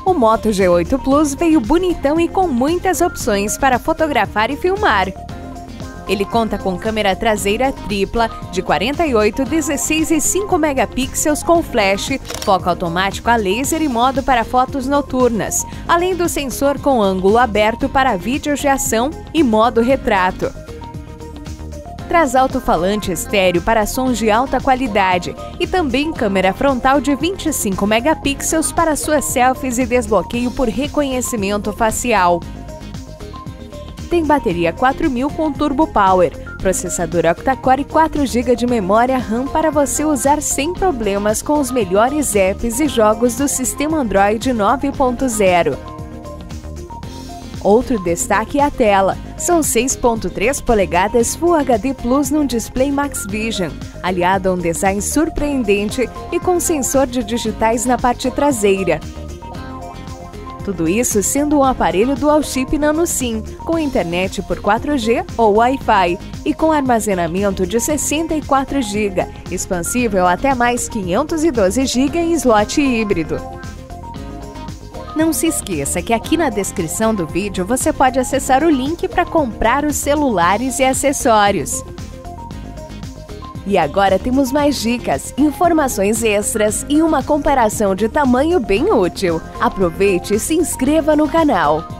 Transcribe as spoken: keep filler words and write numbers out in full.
O Moto G oito Plus veio bonitão e com muitas opções para fotografar e filmar. Ele conta com câmera traseira tripla de quarenta e oito, dezesseis e cinco megapixels com flash, foco automático a laser e modo para fotos noturnas, além do sensor com ângulo aberto para vídeos de ação e modo retrato. Traz alto-falante estéreo para sons de alta qualidade e também câmera frontal de vinte e cinco megapixels para suas selfies e desbloqueio por reconhecimento facial. Tem bateria quatro mil com Turbo Power, processador octa-core e quatro gigas de memória RAM para você usar sem problemas com os melhores apps e jogos do sistema Android nove ponto zero. Outro destaque é a tela. São seis ponto três polegadas Full H D Plus num display Max Vision, aliado a um design surpreendente e com sensor de digitais na parte traseira. Tudo isso sendo um aparelho Dual Chip Nano SIM, com internet por quatro G ou Wi-Fi e com armazenamento de sessenta e quatro gigas, expansível até mais quinhentos e doze gigas em slot híbrido. Não se esqueça que aqui na descrição do vídeo você pode acessar o link para comprar os celulares e acessórios. E agora temos mais dicas, informações extras e uma comparação de tamanho bem útil. Aproveite e se inscreva no canal.